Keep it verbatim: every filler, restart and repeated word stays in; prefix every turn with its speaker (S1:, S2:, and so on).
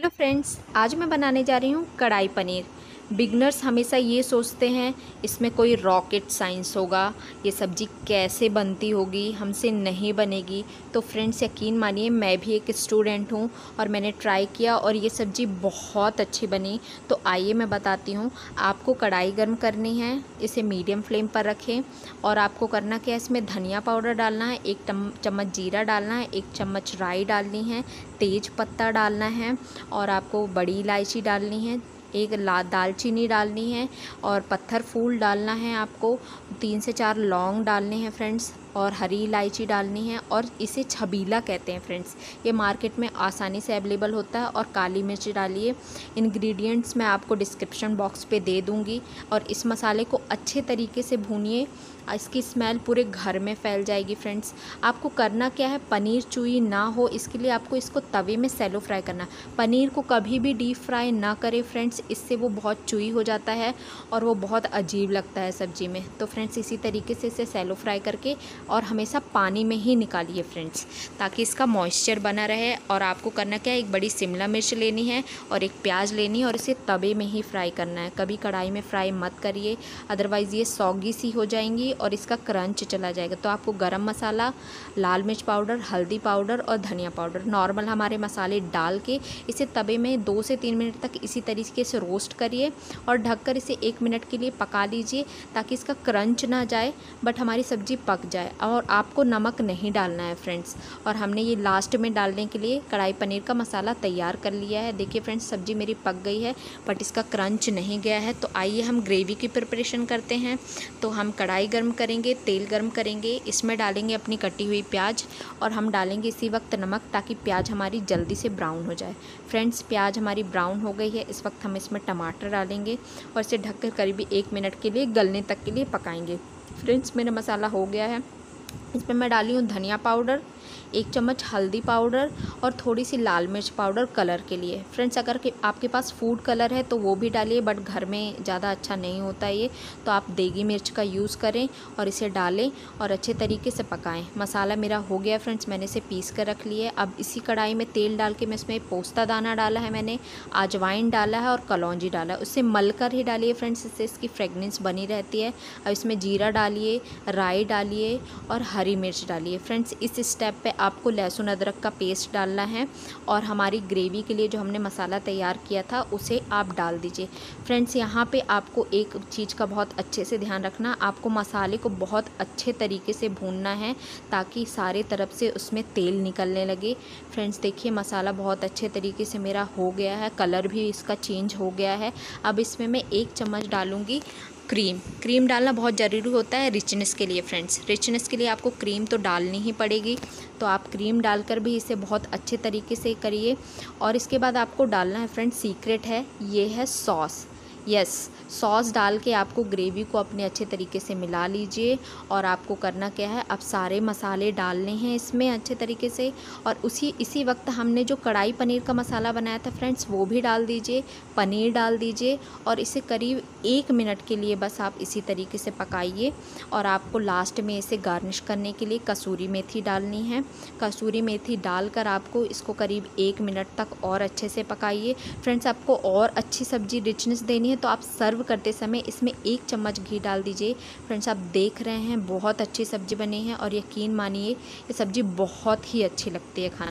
S1: Hello friends, आज मैं बनाने जा रही हूँ कढ़ाई पनीर। बिगनर्स हमेशा ये सोचते हैं इसमें कोई रॉकेट साइंस होगा, ये सब्ज़ी कैसे बनती होगी, हमसे नहीं बनेगी। तो फ्रेंड्स यकीन मानिए, मैं भी एक स्टूडेंट हूँ और मैंने ट्राई किया और ये सब्ज़ी बहुत अच्छी बनी। तो आइए मैं बताती हूँ। आपको कढ़ाई गर्म करनी है, इसे मीडियम फ्लेम पर रखें और आपको करना क्या है, इसमें धनिया पाउडर डालना है, एक चम्मच जीरा डालना है, एक चम्मच राई डालनी है, तेज पत्ता डालना है और आपको बड़ी इलायची डालनी है, एक ला दालचीनी डालनी है और पत्थर फूल डालना है। आपको तीन से चार लौंग डालने हैं फ्रेंड्स और हरी इलायची डालनी है और इसे छबीला कहते हैं फ्रेंड्स। ये मार्केट में आसानी से अवेलेबल होता है। और काली मिर्च डालिए। इंग्रेडिएंट्स मैं आपको डिस्क्रिप्शन बॉक्स पे दे दूँगी और इस मसाले को अच्छे तरीके से भूनिए, इसकी स्मेल पूरे घर में फैल जाएगी फ्रेंड्स। आपको करना क्या है, पनीर चुई ना हो इसके लिए आपको इसको तवे में सैलो फ्राई करना। पनीर को कभी भी डीप फ्राई ना करें फ्रेंड्स, इससे वो बहुत चुई हो जाता है और वो बहुत अजीब लगता है सब्ज़ी में। तो फ्रेंड्स इसी तरीके से इसे सैलो फ्राई करके और हमेशा पानी में ही निकालिए फ्रेंड्स, ताकि इसका मॉइस्चर बना रहे। और आपको करना क्या है, एक बड़ी शिमला मिर्च लेनी है और एक प्याज लेनी है और इसे तवे में ही फ्राई करना है। कभी कढ़ाई में फ्राई मत करिए, अदरवाइज़ ये सौगी सी हो जाएंगी और इसका क्रंच चला जाएगा। तो आपको गरम मसाला, लाल मिर्च पाउडर, हल्दी पाउडर और धनिया पाउडर, नॉर्मल हमारे मसाले डाल के इसे तवे में दो से तीन मिनट तक इसी तरीके से रोस्ट करिए और ढककर इसे एक मिनट के लिए पका लीजिए, ताकि इसका क्रंच ना जाए बट हमारी सब्ज़ी पक जाए। और आपको नमक नहीं डालना है फ्रेंड्स। और हमने ये लास्ट में डालने के लिए कढ़ाई पनीर का मसाला तैयार कर लिया है। देखिए फ्रेंड्स, सब्ज़ी मेरी पक गई है बट इसका क्रंच नहीं गया है। तो आइए हम ग्रेवी की प्रिपरेशन करते हैं। तो हम कढ़ाई गर्म करेंगे, तेल गर्म करेंगे, इसमें डालेंगे अपनी कटी हुई प्याज और हम डालेंगे इसी वक्त नमक, ताकि प्याज हमारी जल्दी से ब्राउन हो जाए। फ्रेंड्स प्याज हमारी ब्राउन हो गई है। इस वक्त हम इसमें टमाटर डालेंगे और इसे ढककर करीब एक मिनट के लिए गलने तक के लिए पकाएंगे। फ्रेंड्स मेरा मसाला हो गया है। इसमें मैं डाली हूँ धनिया पाउडर, एक चम्मच हल्दी पाउडर और थोड़ी सी लाल मिर्च पाउडर कलर के लिए। फ्रेंड्स अगर कि आपके पास फूड कलर है तो वो भी डालिए, बट घर में ज़्यादा अच्छा नहीं होता ये, तो आप देगी मिर्च का यूज़ करें और इसे डालें और अच्छे तरीके से पकाएं। मसाला मेरा हो गया फ्रेंड्स, मैंने इसे पीस कर रख लिया है। अब इसी कढ़ाई में तेल डाल के मैं इसमें पोस्ता दाना डाला है, मैंने अजवाइन डाला है और कलौंजी डाला है। उससे मल कर ही डालिए फ्रेंड्स, इससे इसकी फ्रेगनेंस बनी रहती है। अब इसमें जीरा डालिए, राई डालिए और हरी मिर्च डालिए। फ्रेंड्स इस स्टेप पे आपको लहसुन अदरक का पेस्ट डालना है और हमारी ग्रेवी के लिए जो हमने मसाला तैयार किया था उसे आप डाल दीजिए। फ्रेंड्स यहाँ पे आपको एक चीज़ का बहुत अच्छे से ध्यान रखना, आपको मसाले को बहुत अच्छे तरीके से भूनना है ताकि सारे तरफ से उसमें तेल निकलने लगे। फ्रेंड्स देखिए मसाला बहुत अच्छे तरीके से मेरा हो गया है, कलर भी इसका चेंज हो गया है। अब इसमें मैं एक चम्मच डालूँगी क्रीम। क्रीम डालना बहुत ज़रूरी होता है रिचनेस के लिए फ्रेंड्स। रिचनेस के लिए आपको क्रीम तो डालनी ही पड़ेगी, तो आप क्रीम डालकर भी इसे बहुत अच्छे तरीके से करिए। और इसके बाद आपको डालना है फ्रेंड्स, सीक्रेट है, ये है सॉस। यस, सॉस डाल के आपको ग्रेवी को अपने अच्छे तरीके से मिला लीजिए। और आपको करना क्या है, अब सारे मसाले डालने हैं इसमें अच्छे तरीके से और उसी इसी वक्त हमने जो कढ़ाई पनीर का मसाला बनाया था फ्रेंड्स वो भी डाल दीजिए, पनीर डाल दीजिए और इसे करीब एक मिनट के लिए बस आप इसी तरीके से पकाइए। और आपको लास्ट में इसे गार्निश करने के लिए कसूरी मेथी डालनी है। कसूरी मेथी डालकर आपको इसको करीब एक मिनट तक और अच्छे से पकाइए। फ्रेंड्स आपको और अच्छी सब्ज़ी रिचनेस देनी है तो आप सर्व करते समय इसमें एक चम्मच घी डाल दीजिए। फ्रेंड्स आप देख रहे हैं बहुत अच्छी सब्ज़ी बनी है और यकीन मानिए ये सब्ज़ी बहुत ही अच्छी लगती है खाना।